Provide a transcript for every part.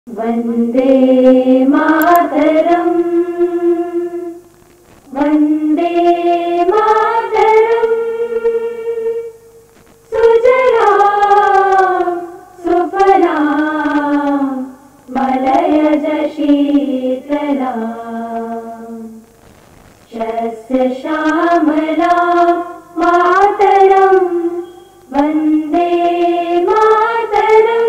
वन्दे मातरम् वन्दे मातरम् सुजलां सुफलां मलयज शीतलां शस्यश्यामलां मातरम् वन्दे मातरम्।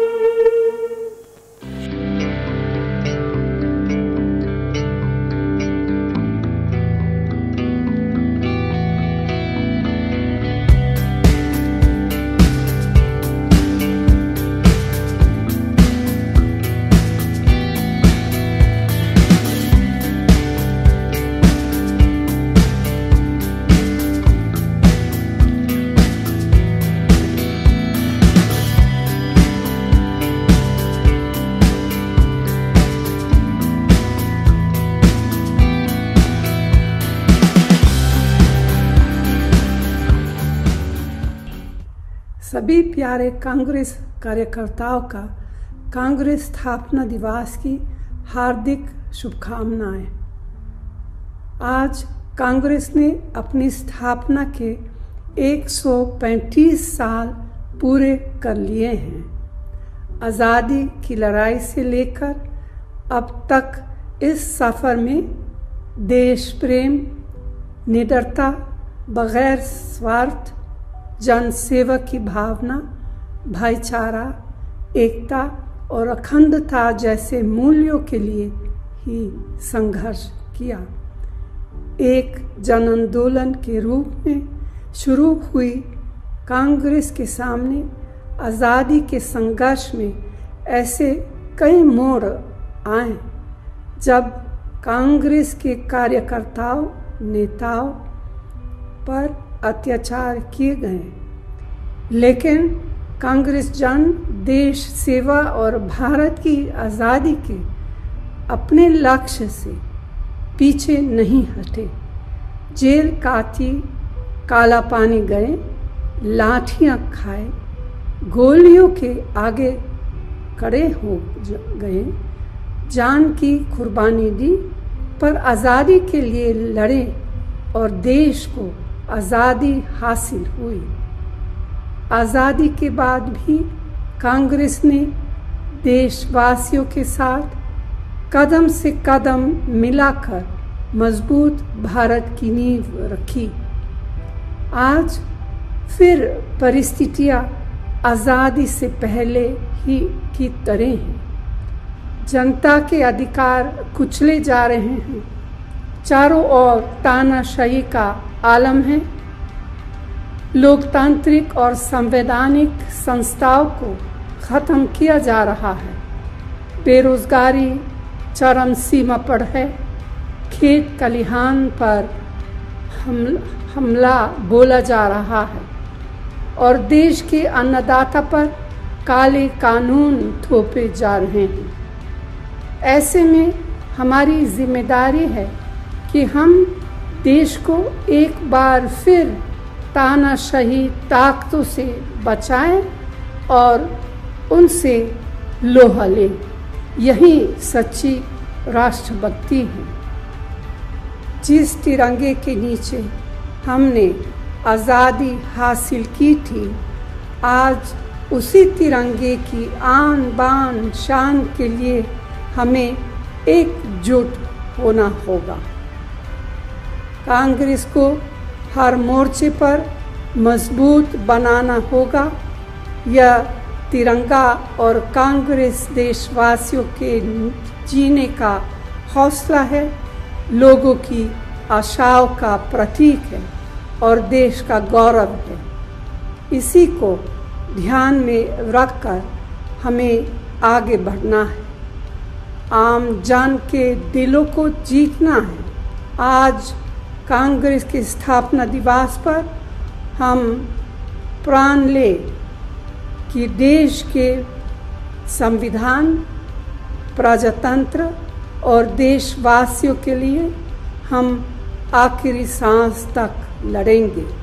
सभी प्यारे कांग्रेस कार्यकर्ताओं का कांग्रेस स्थापना दिवस की हार्दिक शुभकामनाएं। आज कांग्रेस ने अपनी स्थापना के 135 साल पूरे कर लिए हैं। आज़ादी की लड़ाई से लेकर अब तक इस सफ़र में देश प्रेम, निडरता, बगैर स्वार्थ, जन सेवा की भावना, भाईचारा, एकता और अखंडता जैसे मूल्यों के लिए ही संघर्ष किया। एक जन आंदोलन के रूप में शुरू हुई कांग्रेस के सामने आज़ादी के संघर्ष में ऐसे कई मोड़ आए जब कांग्रेस के कार्यकर्ताओं, नेताओं पर अत्याचार किए गए, लेकिन कांग्रेस जन, देश सेवा और भारत की आज़ादी के अपने लक्ष्य से पीछे नहीं हटे। जेल काटी, काला पानी गए, लाठियां खाए, गोलियों के आगे खड़े हो गए, जान की कुर्बानी दी, पर आज़ादी के लिए लड़े और देश को आज़ादी हासिल हुई। आज़ादी के बाद भी कांग्रेस ने देशवासियों के साथ कदम से कदम मिलाकर मजबूत भारत की नींव रखी। आज फिर परिस्थितियां आज़ादी से पहले ही की तरह हैं। जनता के अधिकार कुचले जा रहे हैं। चारों ओर तानाशाही का आलम है। लोकतांत्रिक और संवैधानिक संस्थाओं को ख़त्म किया जा रहा है। बेरोजगारी चरम सीमा पर है। खेत खलिहान पर हमला बोला जा रहा है और देश के अन्नदाता पर काले कानून थोपे जा रहे हैं। ऐसे में हमारी जिम्मेदारी है कि हम देश को एक बार फिर तानाशाही ताकतों से बचाएं और उनसे लोहा लें। यही सच्ची राष्ट्रभक्ति है। जिस तिरंगे के नीचे हमने आज़ादी हासिल की थी, आज उसी तिरंगे की आन बान शान के लिए हमें एकजुट होना होगा। कांग्रेस को हर मोर्चे पर मजबूत बनाना होगा। यह तिरंगा और कांग्रेस देशवासियों के जीने का हौसला है, लोगों की आशाओं का प्रतीक है और देश का गौरव है। इसी को ध्यान में रखकर हमें आगे बढ़ना है। आम जन के दिलों को जीतना है। आज कांग्रेस के स्थापना दिवस पर हम प्रण लें कि देश के संविधान, प्रजातंत्र और देशवासियों के लिए हम आखिरी सांस तक लड़ेंगे।